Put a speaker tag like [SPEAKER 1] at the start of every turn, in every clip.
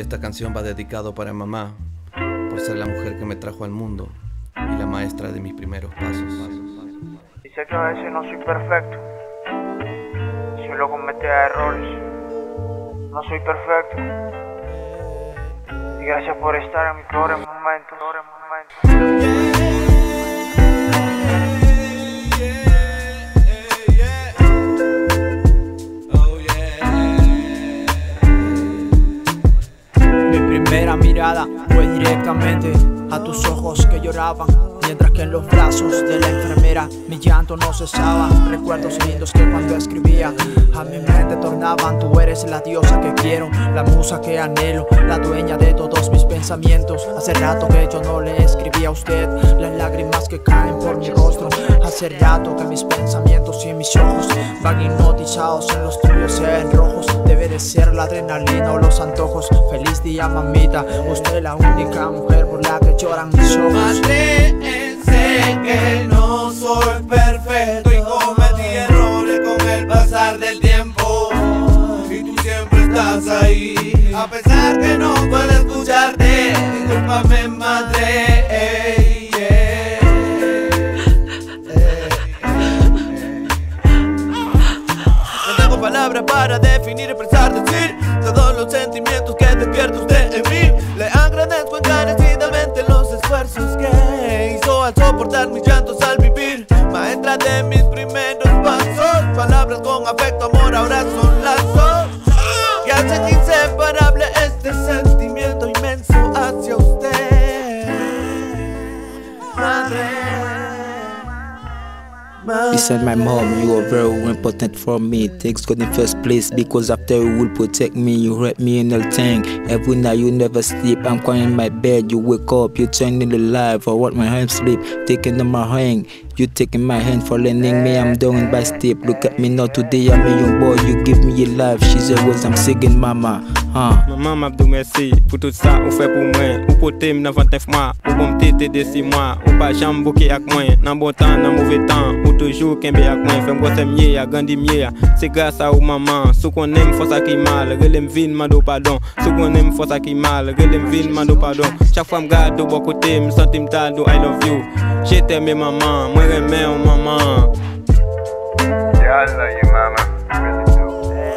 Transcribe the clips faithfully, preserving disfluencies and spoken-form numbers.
[SPEAKER 1] esta canción va dedicado para mamá, por ser la mujer que me trajo al mundo y la maestra de mis primeros pasos.
[SPEAKER 2] Y sé que a veces no soy perfecto, solo cometía errores. No soy perfecto, y gracias por estar en mis peores momentos.
[SPEAKER 3] Mi primera mirada fue directamente a tus ojos que lloraban, mientras que en los brazos de la enfermera mi llanto no cesaba. Recuerdos lindos que cuando escribía a mi mente tornaban. Tú eres la diosa que quiero, la musa que anhelo, la dueña de todos mis pensamientos. Hace rato que yo no le escribí a usted las lágrimas que caen por mi rostro. Hace rato que mis pensamientos y mis ojos van hipnotizados en los tuyos en rojos. Debe de ser la adrenalina o los antojos. Feliz día, mamita, usted es la única mujer por la que lloran mis ojos.
[SPEAKER 4] Sé que no soy perfecto y cometí errores con el pasar del tiempo, y tú siempre estás ahí, a pesar que no puedo escucharte. Discúlpame, madre. Ey, yeah. Ey, ey, ey. No tengo palabras para definir, expresar, decir todos los sentimientos que despierta usted en mí. Le agradezco encarecidamente los esfuerzos que hizo al soportar mis llantos al vivir. Maestra de mis primeros pasos, palabras con afecto, amor, ahora son lazos que hacen inseparable este sentimiento inmenso hacia usted, madre.
[SPEAKER 5] Beside my mom, you are very important for me. Thanks God in first place, because after you will protect me. You hurt me in everything. Every night you never sleep. I'm crying in my bed, you wake up, you turn in the life. I want my hand sleep, taking on my hand. You taking my hand for lending me, I'm doing by step. Look at me now today, I'm a young boy. You give me a life, she's always I'm singing mama. Huh.
[SPEAKER 6] Maman m'a dit merci pour tout ça, ou fait pour moi. Ou côté m'nan vingt-neuf mois, ou bon m'tete de six mois. Ou pas jamais bouquet avec moi, nan bon temps, nan mauvais temps. Ou toujours kembe avec moi, fait m'gosser mieux, a grandi mieux. C'est grâce à ou maman, sou qu'on aime faut ça qui mal, relève vine mando pardon. Sou qu'on aime faut ça qui mal, relève vine mando pardon. Chaque fois m'garde au bon côté, m'senti m'tado I love you. J'ai t'aimé maman, moi remets au maman.
[SPEAKER 2] Yeah, I love you, mama. I really do.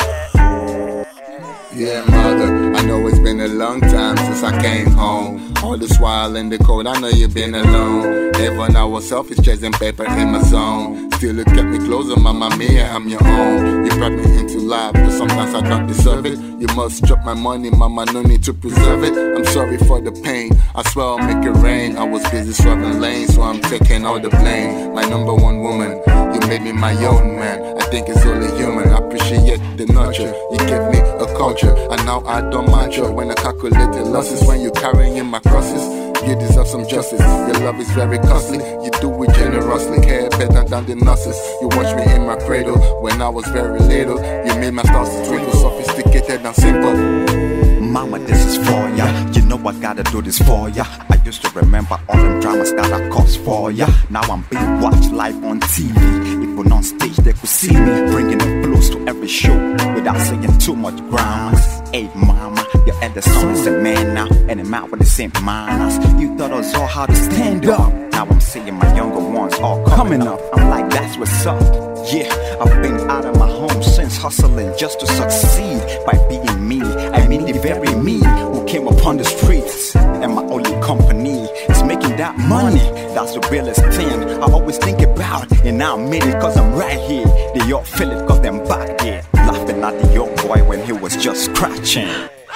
[SPEAKER 7] Yeah, mother, I know it's been a long time since I came home. All this while in the cold, I know you've been alone. Even I was selfish, chasing paper in my zone. Still you kept me closer, mama mia, I'm your own. You brought me into life, but sometimes I don't deserve it. You must drop my money, mama, no need to preserve it. I'm sorry for the pain, I swear I'll make it rain. I was busy swerving lanes, so I'm taking all the blame. My number one woman, you made me my own man. I think it's only human, I appreciate the nurture. You gave me a culture, and now I don't mind you. When I calculate the losses, when you're carrying my crosses, you deserve some justice. Your love is very costly, you do it generously. Care better than the nurses. You watched me in my cradle when I was very little. You made my stars twinkle, sophisticated and simple.
[SPEAKER 8] Mama, this is for ya. You know I gotta do this for ya. I used to remember all them dramas that I caused for ya. Now I'm being watched live on T V. Even on stage they could see me bringing the blues to every show without saying too much grammar. Hey mama, your eldest son is a man now, and a man with the same manners. You taught us all how to stand up. Now I'm seeing my younger ones all coming up. I'm like, that's what's up. Yeah, I've been out of my home since hustling just to succeed. By being me, I mean the very me who came upon the streets. And my only company is making that money. That's the realest thing I always think about. And now I made it cause I'm right here. They all feel it cause I'm back there, laughing at the young boy when he was just scratching.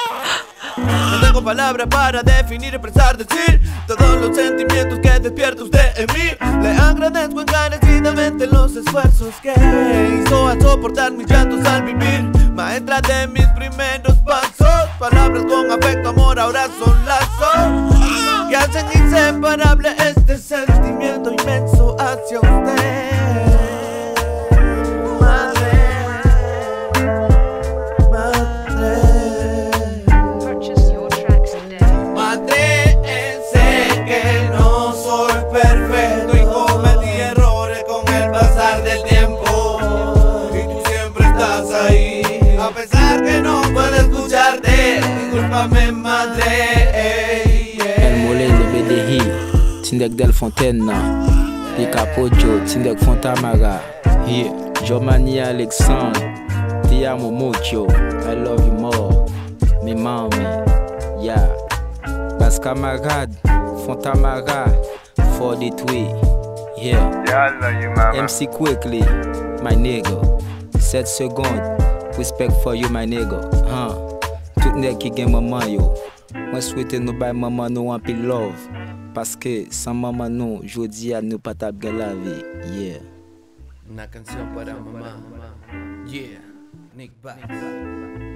[SPEAKER 4] No tengo palabras para definir, expresar, decir todos los sentimientos que despierta usted en mí. Le agradezco encarecidamente los esfuerzos que hizo al soportar mis llantos al vivir. Maestra de mis primeros pasos, palabras con afecto, amor, ahora son lazos que hacen inseparable este sentimiento inmenso hacia usted. A A pesar que no puedo escucharte, discúlpame madre. Ey, ey.
[SPEAKER 5] El Moleno B D I, Tindek Del Fontaine, Pika Pojo, Tindek Fontamara. Here, Jomani Alexandre, Te amo mucho, I love you more. Me mami, yeah. Bas camarade, Fontamara, forty-three, yeah.
[SPEAKER 7] Yeah, I love you, mama.
[SPEAKER 5] M C Quickly, my nigga. seven secondes, respect for you, my nigga. Huh? Tout nèg qui gen maman yo. Moi souhaite nous bay maman nous en pile love. Parce que sans maman nous, jodi a nous pas tap gen la vie. Yeah.
[SPEAKER 1] Una canción para mamá. Yeah, Nick Bax.